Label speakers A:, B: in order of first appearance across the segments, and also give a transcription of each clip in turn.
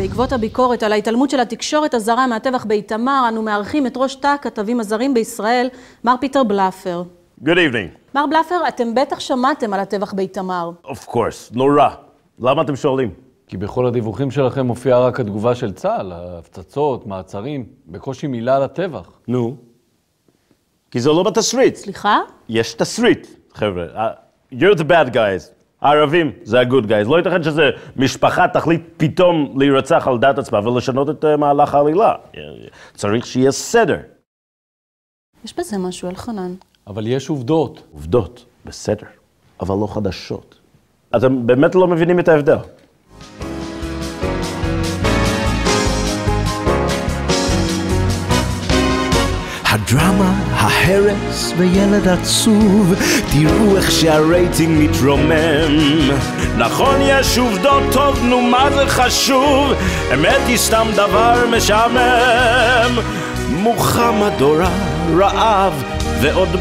A: בעקבות הביקורת על ההתעלמות של התקשורת הזרה מהטבח באיתמר, אנו מארחים את ראש תא הכתבים הזרים בישראל, מר פיטר בלאפר.
B: Good evening.
A: מר בלאפר, אתם בטח שמעתם על הטבח באיתמר.
B: Of course, נורא. למה אתם שואלים?
C: כי בכל הדיווחים שלכם מופיעה רק התגובה של צה"ל, הפצצות, מעצרים, בקושי מילה על הטבח.
B: נו. כי זה לא בתסריט.
A: סליחה?
B: יש תסריט, חבר'ה. You're the bad guys. הערבים זה ה-good guys. לא ייתכן שזה משפחה תחליט פתאום להירצח על דעת עצמה ולשנות את מהלך העלילה. צריך שיהיה סדר.
A: יש בזה משהו, אלחנן.
C: אבל יש עובדות.
B: עובדות, בסדר, אבל לא חדשות. אתם באמת לא מבינים את ההבדל.
D: הדרמה, ההרס וילד עצוב, תראו איך שהרייטינג מתרומם.
B: נכון, יש עובדות, טוב, נו מה זה חשוב? אמת היא סתם דבר משעמם. מוחמד דורה, רעב ועוד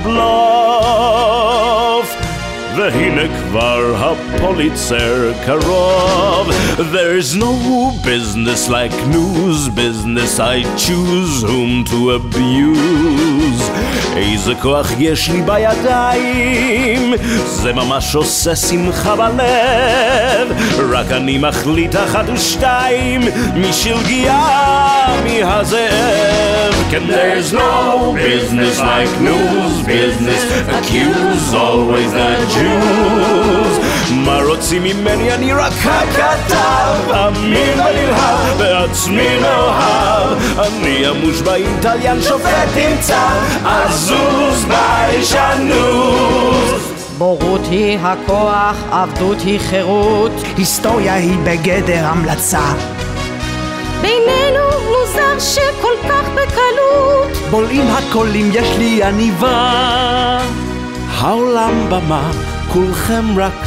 B: בלוף, והנה כבר הפוליצר קרוב. There's no business like news business, I choose whom to abuse. איזה כוח יש לי בידיים, זה ממש עושה שמחה בלב. רק אני מחליט אחת ושתיים, מי שלגיה מי הזאב. כן, there's no business like news business, accuse always the Jews. מה רוצים ממני? אני רק הכתב, אמין ונלהב, בעצמי מאוהב. אני המושבע איטליאן שופט עם צו, עזוז בישנוז.
E: בורות היא הכוח, עבדות היא חירות,
D: היסטוריה היא בגדר המלצה.
A: בינינו מוזר שכל כך בקלות
D: בולעים הקולים, יש לי עניבה. העולם במה, כולכם רק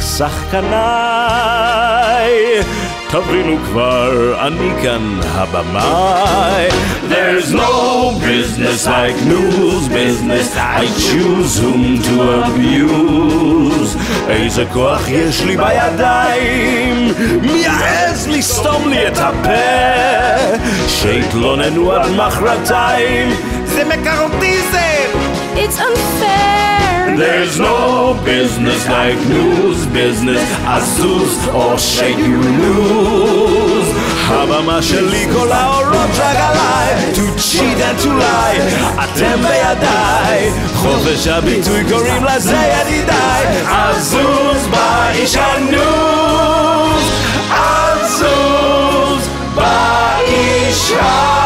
D: שחקניי.
B: תבינו כבר, אני כאן הבמאי.
D: There's no business like news business, I choose whom to abuse.
B: איזה כוח יש לי בידיים, מי יעז לסתום לי את הפה? שהתלוננו עד מחרתיים,
D: זה מקארוטיזם.
A: It's unfair.
B: There's no business like news business, עזוז או shake you lose. הבמה שלי כל האורות רק עליי, to cheat and to lie, אתם בידיי. חופש הביטוי קוראים לזה ידידיי. עזוז בישנוז, עזוז בישנוז.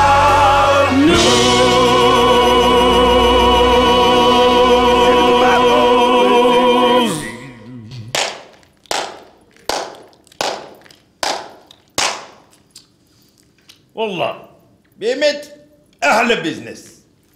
F: والله באמת אחלה ביזנס.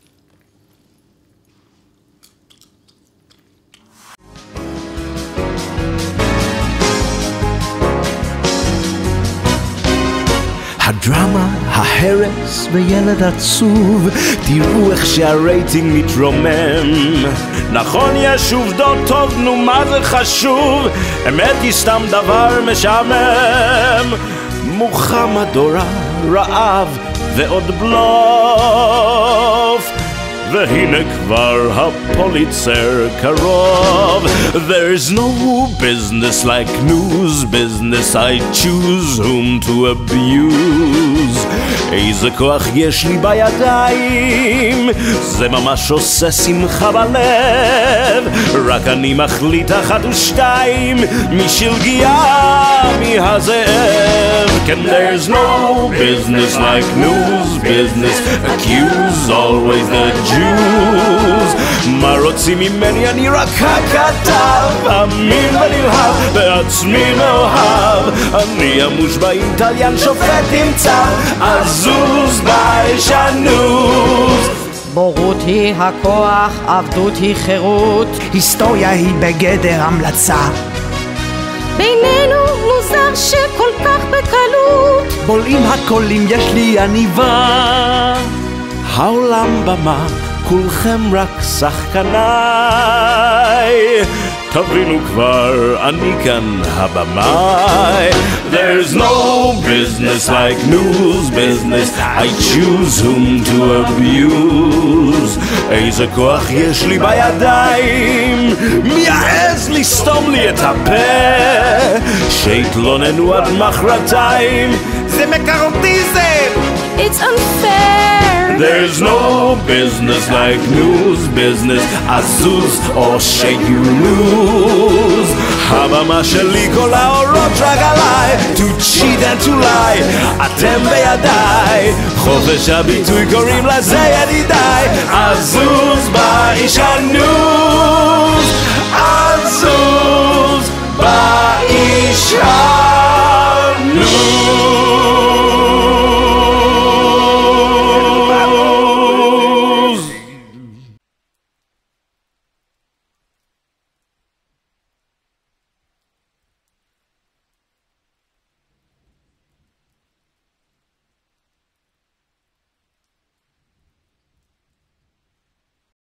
D: הדרמה, ההרס וילד עצוב, תראו איך שהרייטינג מתרומם.
B: נכון, יש עובדות, טוב, נו מה זה חשוב? אמת היא סתם דבר משעמם. מוחמד דורה, רעב ועוד בלוף, והנה כבר הפוליצר קרוב. There's no business like news business, I choose whom to abuse. איזה כוח יש לי בידיים, זה ממש עושה שמחה בלב. רק אני מחליט אחת ושתיים, מי שלגיה מי הזאב. כן, there's no business like news business, accuse always the Jews. מה רוצים ממני? אני רק הכתב, אמין ונלהב, בעצמי מאוהב. אני המושבע איטליאן שופט עם צו, עזוז בישנוז.
E: בורות היא הכוח, עבדות היא חירות,
D: היסטוריה היא בגדר המלצה.
A: בינינו מוזר שכל כך בקלות
D: בולעים הקולים, יש לי עניבה. העולם במה, כולכם רק שחקניי.
B: תבינו כבר, אני כאן הבמאי. There's no business like news business, I choose whom to abuse. איזה כוח יש לי בידיים, מי יעז לסתום לי את הפה, שיתלוננו עד מחרתיים, זה מקארתיזם.
G: It's unfair.
B: There's no business like news business, azuz or shake you lose. הבמה שלי כל האורות רק עליי, to cheat and to lie, אתם בידיי, חופש הביטוי קוראים לזה ידידיי. azuz באיש הנוז, azuz